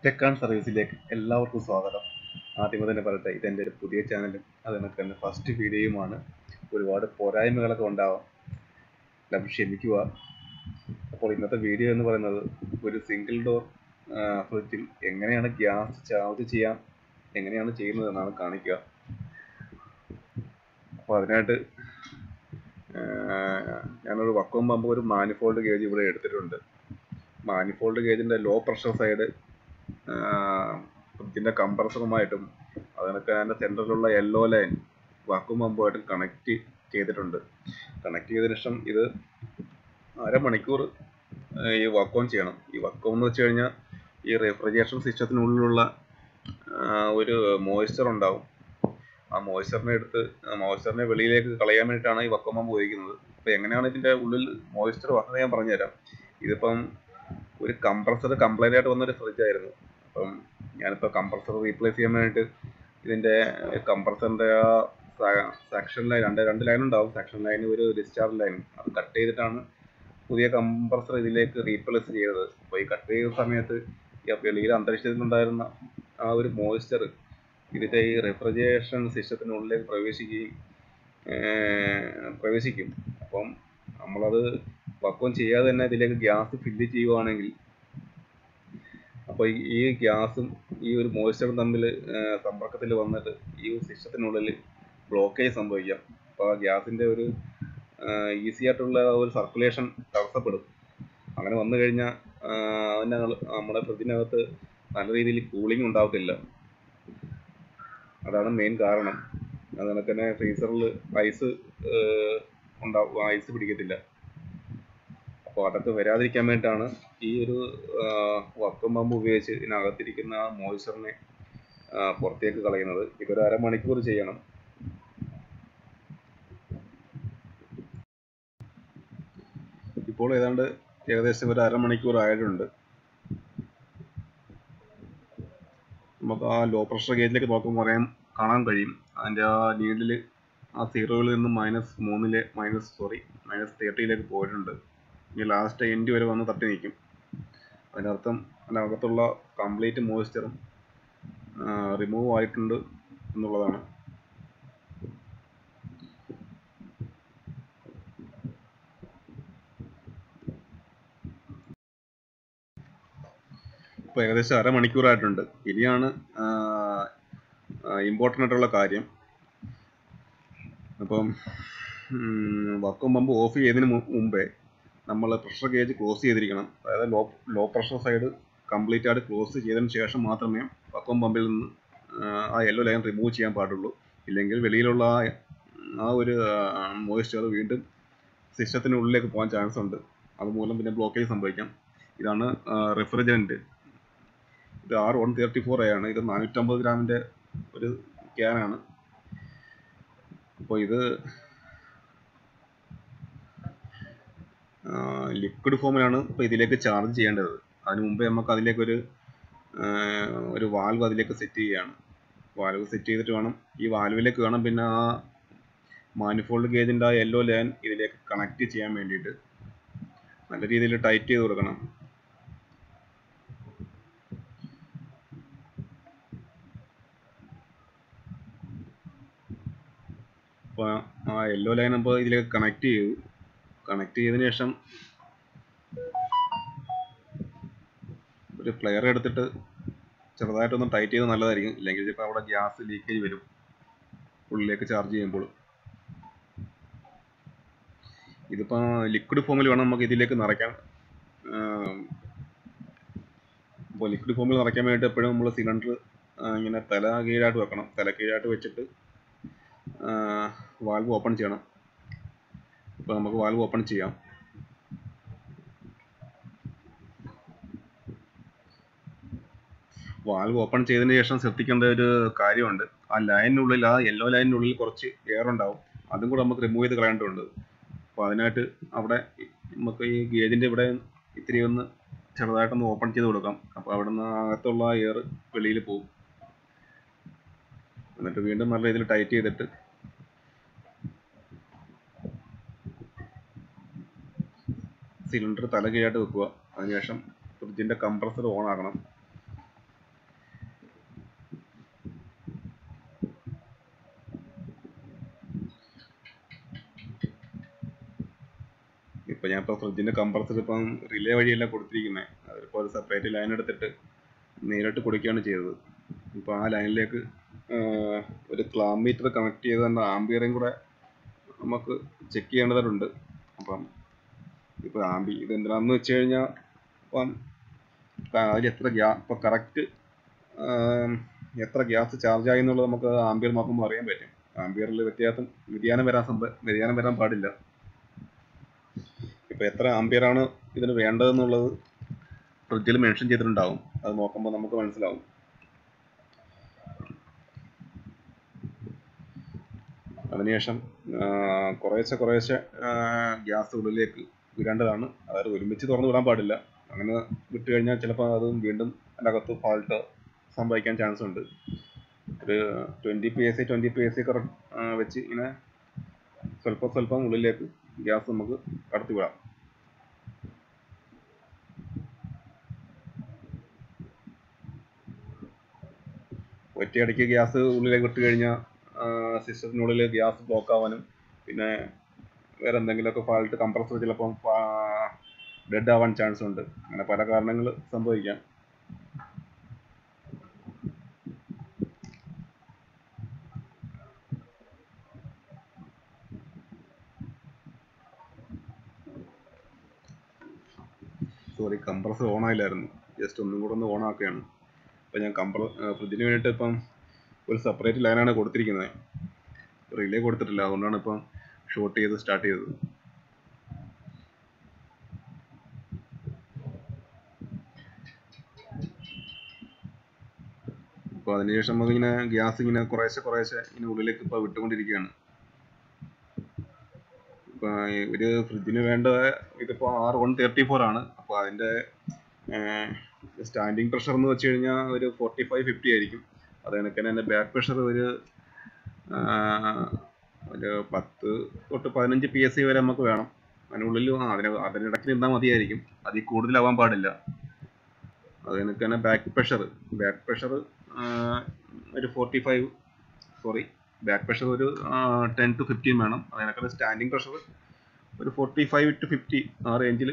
Tech and സർവീസിലേക്ക് എല്ലാവർക്കും സ്വാഗതം. ആദ്യമേ തന്നെ പറയട്ടെ, ഇതെൻ്റെ ഒരു പുതിയ ചാനലും അതിനൊക്കെ തന്നെ ഫസ്റ്റ് വീഡിയോയുമാണ്. ഒരുപാട് പോരായ്മകളൊക്കെ ഉണ്ടാവാം, എല്ലാം ക്ഷമിക്കുക. അപ്പോൾ ഇന്നത്തെ വീഡിയോ എന്ന് പറയുന്നത് ഒരു സിംഗിൾ ഡോർ ഫ്രിഡ്ജിൽ എങ്ങനെയാണ് ഗ്യാസ് ചാർജ് ചെയ്യാം, എങ്ങനെയാണ് ചെയ്യുന്നതെന്നാണ് കാണിക്കുക. അപ്പോൾ അതിനായിട്ട് ഞാനൊരു വക്വം പമ്പ്, ഒരു മാനിഫോൾഡ് ഗേജ് ഇവിടെ എടുത്തിട്ടുണ്ട്. മാനിഫോൾഡ് ഗേജിൻ്റെ ലോ പ്രഷർ സൈഡ് ഫ്രിഡ്ജിൻ്റെ കംപ്രസറുമായിട്ടും അതിനൊക്കെ അതിൻ്റെ സെൻറ്ററിലുള്ള യെല്ലോ ലൈൻ വാക്വം പമ്പുമായിട്ടും കണക്ട് ചെയ്തിട്ടുണ്ട്. കണക്ട് ചെയ്തതിനു ശേഷം ഇത് അരമണിക്കൂർ ഈ വാക്വം ചെയ്യണം. ഈ വാക്വം എന്ന് വെച്ച് കഴിഞ്ഞാൽ ഈ റെഫ്രിജറേഷൻ സിസ്റ്റത്തിനുള്ളിലുള്ള ഒരു മോയ്സ്ചർ ഉണ്ടാവും. ആ മോയ്സ്ചറിനെ വെളിയിലേക്ക് കളയാൻ വേണ്ടിയിട്ടാണ് ഈ വാക്വം പമ്പ് ഉപയോഗിക്കുന്നത്. അപ്പോൾ എങ്ങനെയാണ് ഇതിൻ്റെ ഉള്ളിൽ മോയ്സ്ചർ വന്നത് ഞാൻ പറഞ്ഞുതരാം. ഇതിപ്പം ഒരു കംപ്രസർ കംപ്ലൈൻ്റ് ആയിട്ട് വന്നൊരു ഫ്രിഡ്ജായിരുന്നു. അപ്പം ഞാനിപ്പോൾ കംപ്രസർ റീപ്ലേസ് ചെയ്യാൻ വേണ്ടിയിട്ട് ഇതിൻ്റെ കംപ്രസറിൻ്റെ ആ സെക്ഷൻ ലൈൻ, രണ്ട് ലൈൻ ഉണ്ടാവും. സെക്ഷൻ ലൈൻ, ഒരു ഡിസ്ചാർജ് ലൈൻ, അത് കട്ട് ചെയ്തിട്ടാണ് പുതിയ കംപ്രസർ ഇതിലേക്ക് റീപ്ലേസ് ചെയ്തത്. അപ്പോൾ ഈ കട്ട് ചെയ്ത സമയത്ത് ഈ വെളിയിൽ അന്തരീക്ഷത്തിലുണ്ടായിരുന്ന ആ ഒരു മോയ്സ്ചർ ഇതിൻ്റെ ഈ റെഫ്രിജറേഷൻ സിസ്റ്റത്തിനുള്ളിലേക്ക് പ്രവേശിക്കും. അപ്പം നമ്മളത് വക്വം ചെയ്യാതെ തന്നെ ഇതിലേക്ക് ഗ്യാസ് ഫില്ല് ചെയ്യുവാണെങ്കിൽ, അപ്പോൾ ഈ ഗ്യാസും ഈ ഒരു മോയ്സ്ചറും തമ്മിൽ സമ്പർക്കത്തിൽ വന്നിട്ട് ഈ സിസ്റ്റത്തിനുള്ളിൽ ബ്ലോക്കേജ് സംഭവിക്കാം. അപ്പോൾ ആ ഗ്യാസിൻ്റെ ഒരു ഈസി ആയിട്ടുള്ള ഒരു സർക്കുലേഷൻ തടസ്സപ്പെടും. അങ്ങനെ വന്നു കഴിഞ്ഞാൽ നമ്മുടെ ഫ്രിഡ്ജിനകത്ത് നല്ല രീതിയിൽ കൂളിംഗ് ഉണ്ടാവത്തില്ല. അതാണ് മെയിൻ കാരണം. അതുകൊണ്ട് തന്നെ ഫ്രീസറിൽ ഐസ് പിടിക്കത്തില്ല. അപ്പോൾ അതൊക്കെ വരാതിരിക്കാൻ വേണ്ടിയിട്ടാണ് ഈ ഒരു വാക്വം പമ്പ് ഉപയോഗിച്ച് ഇതിനകത്തിരിക്കുന്ന ആ മോയ്സ്ചറിനെ പുറത്തേക്ക് കളയുന്നത്. ഇതൊരു അരമണിക്കൂർ ചെയ്യണം. ഇപ്പോൾ ഏകദേശം ഒരു അരമണിക്കൂർ ആയിട്ടുണ്ട്. നമുക്ക് ആ ലോ പ്രഷർ ഗേജിലേക്ക് നോക്കുമ്പോൾ കാണാൻ കഴിയും. അതിൻ്റെ ആ നീഡിൽ ആ 0-ൽ നിന്ന് -30-ലേക്ക് പോയിട്ടുണ്ട്. ഇനി ലാസ്റ്റ് എൻഡ് വരെ വന്ന് തട്ടി നിൽക്കും. അതിനർത്ഥം അതിനകത്തുള്ള കംപ്ലീറ്റ് മോയ്സ്ചറും റിമൂവ് ആയിട്ടുണ്ട് എന്നുള്ളതാണ്. ഇപ്പോൾ ഏകദേശം അരമണിക്കൂറായിട്ടുണ്ട്. ഇനിയാണ് ഇമ്പോർട്ടൻ്റ് ആയിട്ടുള്ള കാര്യം. അപ്പം വാക്വം പമ്പ് ഓഫ് ചെയ്തതിന് മുമ്പേ നമ്മൾ പ്രഷർ ഗേജ് ക്ലോസ് ചെയ്തിരിക്കണം. അതായത് ലോ പ്രഷർ സൈഡ് കംപ്ലീറ്റ് ആയിട്ട് ക്ലോസ് ചെയ്തതിന് ശേഷം മാത്രമേ വാക്വം പമ്പിൽ നിന്ന് ആ യെല്ലോ ലൈൻ റിമൂവ് ചെയ്യാൻ പാടുള്ളൂ. ഇല്ലെങ്കിൽ വെളിയിലുള്ള ആ ഒരു മോയ്സ്ചർ വീണ്ടും സിസ്റ്റത്തിനുള്ളിലേക്ക് പോകാൻ ചാൻസ് ഉണ്ട്. അതുമൂലം പിന്നെ ബ്ലോക്കേജ് സംഭവിക്കാം. ഇതാണ് റെഫ്രിജറൻറ്റ്. ഇത് R134 ആണ്. ഇത് 450 ഗ്രാമിൻ്റെ ഒരു ക്യാനാണ്. അപ്പോൾ ഇത് ലിക്വിഡ് ഫോമിലാണ് ഇപ്പോൾ ഇതിലേക്ക് ചാർജ് ചെയ്യേണ്ടത്. അതിന് മുമ്പേ നമുക്ക് അതിലേക്കൊരു വാൽവ് അതിലേക്ക് സെറ്റ് ചെയ്യുകയാണ്. വാൽവ് സെറ്റ് ചെയ്തിട്ട് വേണം, ഈ വാൽവിലേക്ക് വേണം പിന്നെ ആ മാനിഫോൾഡ് ഗേജിൻ്റെ ആ യെല്ലോ ലൈൻ ഇതിലേക്ക് കണക്ട് ചെയ്യാൻ വേണ്ടിയിട്ട് നല്ല രീതിയിൽ ടൈറ്റ് ചെയ്ത് കൊടുക്കണം. അപ്പോൾ ആ യെല്ലോ ലൈൻ അപ്പോൾ ഇതിലേക്ക് കണക്ട് ചെയ്തതിന് ശേഷം ഒരു പ്ലെയർ എടുത്തിട്ട് ചെറുതായിട്ടൊന്ന് ടൈറ്റ് ചെയ്ത് നല്ലതായിരിക്കും. ഇല്ലെങ്കിൽ ചിലപ്പോൾ അവിടെ ഗ്യാസ് ലീക്കേജ് വരും ഉള്ളിലേക്ക് ചാർജ് ചെയ്യുമ്പോൾ. ഇതിപ്പോൾ ലിക്വിഡ് ഫോമിൽ വേണം നമുക്ക് ഇതിലേക്ക് നിറയ്ക്കാൻ. അപ്പോൾ ലിക്വിഡ് ഫോമിൽ നിറയ്ക്കാൻ വേണ്ടിയിട്ട് എപ്പോഴും നമ്മൾ സിലിണ്ടർ ഇങ്ങനെ തല കീഴായിട്ട് വെക്കണം. തല കീഴായിട്ട് വെച്ചിട്ട് വാൽവ് ഓപ്പൺ ചെയ്യണം. ഇപ്പോൾ നമുക്ക് വാൽവ് ഓപ്പൺ ചെയ്യാം. വാൽവ് ഓപ്പൺ ചെയ്തതിന് ശേഷം ശ്രദ്ധിക്കേണ്ട ഒരു കാര്യമുണ്ട്. ആ ലൈനിനുള്ളിൽ, ആ യെല്ലോ ലൈനിനുള്ളിൽ കുറച്ച് എയർ ഉണ്ടാവും. അതും കൂടെ നമുക്ക് റിമൂവ് ചെയ്ത് കളയേണ്ടതുണ്ട്. അപ്പോൾ അതിനായിട്ട് അവിടെ നമുക്ക് ഈ ഗേജിൻ്റെ ഇവിടെ ഇത്തിരി ഒന്ന് ചെറുതായിട്ടൊന്ന് ഓപ്പൺ ചെയ്ത് കൊടുക്കാം. അപ്പോൾ അവിടെ നിന്ന് അകത്തുള്ള എയർ വെളിയിൽ പോകും. എന്നിട്ട് വീണ്ടും നല്ല രീതിയിൽ ടൈറ്റ് ചെയ്തിട്ട് സിലിണ്ടർ തല കീഴായിട്ട് വെക്കുക. അതിനുശേഷം ഫ്രിഡ്ജിൻ്റെ കംപ്രസർ ഓൺ ആക്കണം. ഞാനിപ്പോൾ ഫ്രിഡ്ജിൻ്റെ കംപ്രസർ ഇപ്പം റിലേ വഴിയല്ല കൊടുത്തിരിക്കുന്നത്. അതിപ്പോൾ ഒരു സെപ്പറേറ്റ് ലൈൻ എടുത്തിട്ട് നേരിട്ട് കൊടുക്കുകയാണ് ചെയ്തത്. ഇപ്പോൾ ആ ലൈനിലേക്ക് ഒരു ക്ലാം മീറ്റർ കണക്ട് ചെയ്ത് തന്നെ ആംബിയറും കൂടെ നമുക്ക് ചെക്ക് ചെയ്യേണ്ടതായിട്ടുണ്ട്. അപ്പം ഇപ്പോൾ ഇത് എന്തിനാണെന്ന് വെച്ച് കഴിഞ്ഞാൽ ഇപ്പം അതിൽ ഇപ്പോൾ കറക്റ്റ് എത്ര ഗ്യാസ് ചാർജ് ആയി എന്നുള്ളത് നമുക്ക് ആംബിയർ നോക്കുമ്പോൾ അറിയാൻ പറ്റും. ആംബിയറിൽ വ്യതിയാനം വരാൻ പാടില്ല. ഇപ്പോൾ എത്ര ആംബിയറാണ് ഇതിന് വേണ്ടതെന്നുള്ളത് ഫ്രിഡ്ജിൽ മെൻഷൻ ചെയ്തിട്ടുണ്ടാവും. അത് നോക്കുമ്പോൾ നമുക്ക് മനസ്സിലാവും. അതിനുശേഷം കുറേശ്ശെ ഗ്യാസ് ഉള്ളിലേക്ക് വിടേണ്ടതാണ്. അതായത് ഒരുമിച്ച് തുറന്നു വിടാൻ പാടില്ല. അങ്ങനെ വിട്ട് കഴിഞ്ഞാൽ ചിലപ്പോൾ അത് വീണ്ടും അതിനകത്ത് ഫാൾട്ട് സംഭവിക്കാൻ ചാൻസ് ഉണ്ട്. ഒരു 20 PSI ഒക്കെ വെച്ച് ഇങ്ങനെ സ്വല്പം ഉള്ളിലേക്ക് ഗ്യാസ് നമുക്ക് കടത്തി വിടാം. ഒറ്റയടിക്ക് ഗ്യാസ് ഉള്ളിലേക്ക് വിട്ട് കഴിഞ്ഞാൽ സിസ്റ്റത്തിനുള്ളിൽ ഗ്യാസ് ബ്ലോക്ക് ആവാനും പിന്നെ വേറെ എന്തെങ്കിലുമൊക്കെ ഫാൾട്ട് കംപ്രസർ ചിലപ്പം ഡെഡ് ആവാൻ ചാൻസ് ഉണ്ട്. അങ്ങനെ പല കാരണങ്ങൾ സംഭവിക്കാം. സോറി, കംപ്രസർ ഓൺ ആയില്ലായിരുന്നു. ജസ്റ്റ് ഒന്നും കൂടെ ഒന്ന് ഓൺ ആക്കുകയാണ്. അപ്പോൾ ഞാൻ ഫ്രിഡ്ജിന് വേണ്ടിയിട്ട് ഇപ്പം ഒരു സെപ്പറേറ്റ് ലൈനാണ് കൊടുത്തിരിക്കുന്നത്. റിലേ കൊടുത്തിട്ടില്ല. അതുകൊണ്ടാണ് ഇപ്പം ഷോർട്ട് ചെയ്ത് സ്റ്റാർട്ട് ചെയ്തത്. അപ്പോൾ അതിനുശേഷം നമുക്കിങ്ങനെ ഗ്യാസ് ഇങ്ങനെ കുറേശ്ശെ ഇങ്ങനെ ഉള്ളിലേക്ക് ഇപ്പോൾ വിട്ടുകൊണ്ടിരിക്കുകയാണ്. ഇപ്പോൾ ഒരു ഫ്രിഡ്ജിന് വേണ്ട ഇതിപ്പോൾ R134 ആണ്. അപ്പോൾ അതിൻ്റെ സ്റ്റാൻഡിങ് പ്രഷർ എന്ന് വെച്ച് കഴിഞ്ഞാൽ ഒരു 45-50 ആയിരിക്കും. അത് കണക്ക് തന്നെ ബാക്ക് പ്രഷർ ഒരു 10 തൊട്ട് 15 PSI വരെ നമുക്ക് വേണം. അതിനുള്ളിൽ അതിനിടയ്ക്ക് നിന്നാൽ മതിയായിരിക്കും. അതിൽ കൂടുതലാവാൻ പാടില്ല. അത് കണക്ക് തന്നെ ബാക്ക് പ്രഷർ ഒരു 45 ബാക്ക് പ്രഷർ ഒരു 10 to 15 വേണം. അതിനൊക്കെ സ്റ്റാൻഡിങ് പ്രഷർ ഒരു 45 to 50 ആ റേഞ്ചിൽ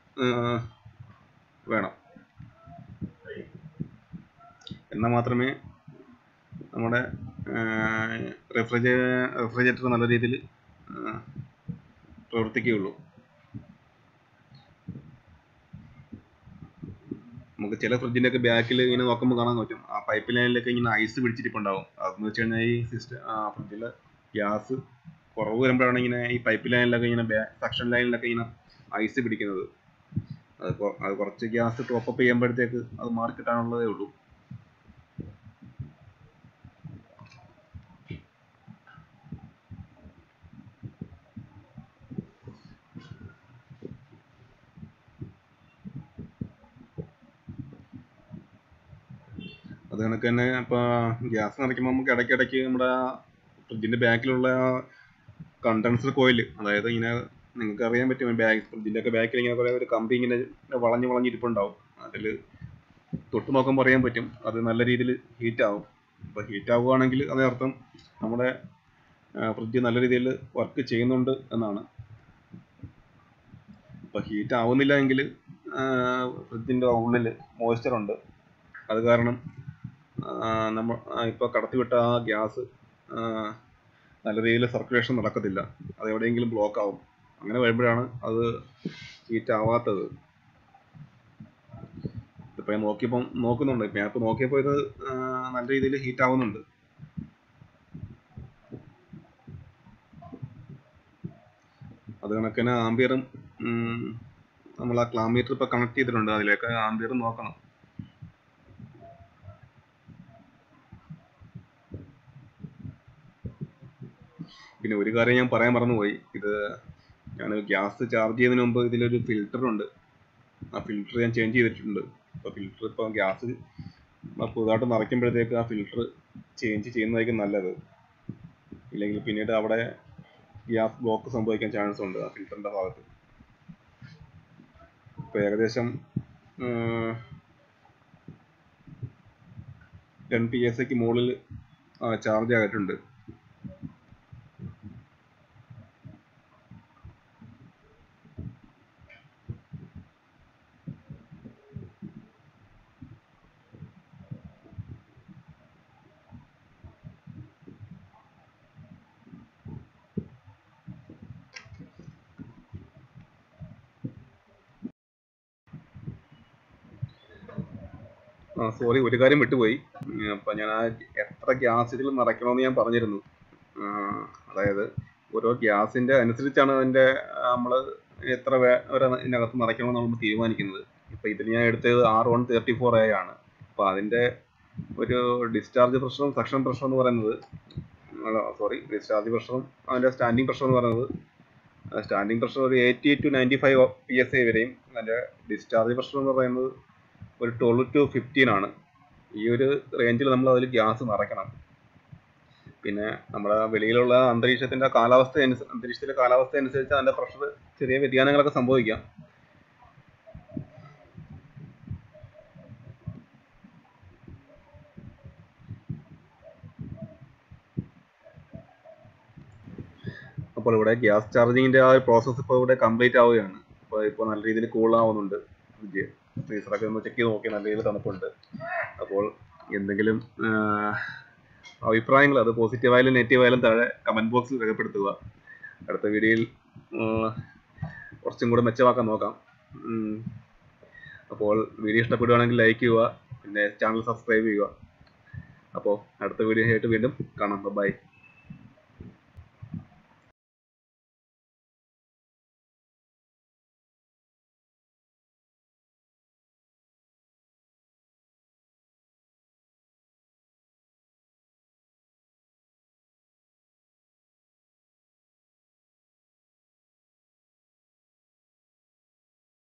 വേണം. എന്നാൽ മാത്രമേ നമ്മുടെ റെഫ്രിജറേറ്റർ നല്ല രീതിയിൽ പ്രവർത്തിക്കുകയുള്ളൂ. നമുക്ക് ചില ഫ്രിഡ്ജിൻ്റെയൊക്കെ ബാക്കിൽ ഇങ്ങനെ നോക്കുമ്പോൾ കാണാൻ പറ്റും, ആ പൈപ്പ് ലൈനിലൊക്കെ ഇങ്ങനെ ഐസ് പിടിച്ചിട്ടുണ്ടാവും. അതെന്ന് വെച്ച് കഴിഞ്ഞാൽ ഈ ഫ്രിഡ്ജിലെ ഗ്യാസ് കുറവ് വരുമ്പോഴാണ് ഇങ്ങനെ ഈ പൈപ്പ് ലൈനിലൊക്കെ ഇങ്ങനെ സക്ഷൻ ലൈനിലൊക്കെ ഇങ്ങനെ ഐസ് പിടിക്കുന്നത്. അത് കുറച്ച് ഗ്യാസ് ടോപ്പപ്പ് ചെയ്യുമ്പോഴത്തേക്ക് അത് മാറിക്കിട്ടാനുള്ളതേ ഉള്ളൂ. അത് കണക്ക് തന്നെ ഇപ്പോൾ ഗ്യാസ് നിറയ്ക്കുമ്പോൾ നമുക്ക് ഇടയ്ക്കിടയ്ക്ക് നമ്മുടെ ഫ്രിഡ്ജിൻ്റെ ബാക്കിലുള്ള കണ്ടൻസർ കോയിൽ, അതായത് ഇങ്ങനെ നിങ്ങൾക്ക് അറിയാൻ പറ്റും, ഫ്രിഡ്ജിൻ്റെ ഒക്കെ ബാക്കിൽ ഇങ്ങനെ കുറേ ഒരു കമ്പി ഇങ്ങനെ വളഞ്ഞിരിപ്പുണ്ടാവും. അതിൽ തൊട്ട് നോക്കുമ്പോൾ അറിയാൻ പറ്റും അത് നല്ല രീതിയിൽ ഹീറ്റ് ആവും. അപ്പോൾ ഹീറ്റ് ആവുകയാണെങ്കിൽ അതിനർത്ഥം നമ്മുടെ ഫ്രിഡ്ജ് നല്ല രീതിയിൽ വർക്ക് ചെയ്യുന്നുണ്ട് എന്നാണ്. അപ്പോൾ ഹീറ്റ് ആവുന്നില്ല എങ്കിൽ ഫ്രിഡ്ജിൻ്റെ ഉള്ളിൽ മോയ്സ്ചർ ഉണ്ട്. അത് കാരണം നമ്മൾ ഇപ്പോൾ കടത്തിവിട്ട ആ ഗ്യാസ് നല്ല രീതിയിൽ സർക്കുലേഷൻ നടക്കത്തില്ല. അത് എവിടെയെങ്കിലും ബ്ലോക്ക് ആവും. അങ്ങനെ വരുമ്പോഴാണ് അത് ഹീറ്റ് ആവാത്തത്. ഇപ്പോൾ ഞാൻ നോക്കുന്നുണ്ട്. ഇപ്പം ഞാനിപ്പോൾ നോക്കിയപ്പോൾ ഇത് നല്ല രീതിയിൽ ഹീറ്റ് ആവുന്നുണ്ട്. അത് കണക്കിന് ആംബിയറും നമ്മൾ ആ ക്ലാം മീറ്റർ ഇപ്പോൾ കണക്ട് ചെയ്തിട്ടുണ്ട്. അതിലേക്ക് ആംബിയറും നോക്കണം. പിന്നെ ഒരു കാര്യം ഞാൻ പറയാൻ മറന്നുപോയി. ഞാൻ ഗ്യാസ് ചാർജ് ചെയ്യുന്നതിന് മുമ്പ് ഇതിലൊരു ഫിൽറ്റർ ഉണ്ട്. ആ ഫിൽറ്റർ ഞാൻ ചേഞ്ച് ചെയ്തിട്ടുണ്ട്. അപ്പോൾ ഫിൽറ്റർ ഇപ്പോൾ ഗ്യാസ് പുതുതായിട്ട് നിറയ്ക്കുമ്പോഴത്തേക്ക് ആ ഫിൽറ്റർ ചേഞ്ച് ചെയ്യുന്നതായിരിക്കും നല്ലത്. ഇല്ലെങ്കിൽ പിന്നീട് അവിടെ ഗ്യാസ് ബ്ലോക്ക് സംഭവിക്കാൻ ചാൻസ് ഉണ്ട് ആ ഫിൽറ്ററിൻ്റെ ഭാഗത്ത്. ഇപ്പോൾ ഏകദേശം 10 PSIക്ക് മുകളിൽ ചാർജ് ആയിട്ടുണ്ട്. സോറി, ഒരു കാര്യം വിട്ടുപോയി. അപ്പം ഞാൻ എത്ര ഗ്യാസ് ഇതിൽ നിറയ്ക്കണമെന്ന് ഞാൻ പറഞ്ഞിരുന്നു. അതായത് ഓരോ ഗ്യാസിൻ്റെ അനുസരിച്ചാണ് അതിൻ്റെ നമ്മൾ എത്ര വരെ ഇതിനകത്ത് നിറയ്ക്കണമെന്ന് നമ്മൾ തീരുമാനിക്കുന്നത്. ഇപ്പം ഇതിൽ ഞാൻ എടുത്തത് R134A ആണ്. അപ്പോൾ അതിൻ്റെ ഒരു ഡിസ്ചാർജ് പ്രഷറും സക്ഷൻ പ്രഷറും എന്ന് പറയുന്നത്, ഡിസ്ചാർജ് പ്രഷറും അതിൻ്റെ സ്റ്റാൻഡിങ് പ്രഷർ എന്ന് പറയുന്നത്, സ്റ്റാൻഡിങ് പ്രഷർ ഒരു 80 to 95 PSI വരെയും അതിൻ്റെ ഡിസ്ചാർജ് പ്രഷർ എന്ന് പറയുന്നത് ഒരു 12 to 15 ആണ്. ഈ ഒരു റേഞ്ചിൽ നമ്മൾ അതിൽ ഗ്യാസ് നിറയ്ക്കണം. പിന്നെ നമ്മുടെ വെളിയിലുള്ള അന്തരീക്ഷത്തിലെ കാലാവസ്ഥ അനുസരിച്ച് അതിൻ്റെ പ്രഷർ ചെറിയ വ്യതിയാനങ്ങളൊക്കെ സംഭവിക്കാം. അപ്പോൾ ഇവിടെ ഗ്യാസ് ചാർജിങ്ങിൻ്റെ ആ ഒരു പ്രോസസ്സ് ഇപ്പോൾ ഇവിടെ കംപ്ലീറ്റ് ആവുകയാണ്. ഇപ്പോൾ നല്ല രീതിയിൽ കൂളാവുന്നുണ്ട്. ഫ്രീസറൊക്കെ ഒന്ന് ചെക്ക് ചെയ്ത് നോക്കി, നല്ല രീതിയിൽ തണുപ്പുണ്ട്. അപ്പോൾ എന്തെങ്കിലും അഭിപ്രായങ്ങൾ, അത് പോസിറ്റീവായാലും നെഗറ്റീവായാലും താഴെ കമൻറ്റ് ബോക്സിൽ രേഖപ്പെടുത്തുക. അടുത്ത വീഡിയോയിൽ കുറച്ചും കൂടെ മെച്ചമാക്കാൻ നോക്കാം. അപ്പോൾ വീഡിയോ ഇഷ്ടപ്പെടുകയാണെങ്കിൽ ലൈക്ക് ചെയ്യുക, പിന്നെ ചാനൽ സബ്സ്ക്രൈബ് ചെയ്യുക. അപ്പോൾ അടുത്ത വീഡിയോ ആയിട്ട് വീണ്ടും കാണാം. ബൈ.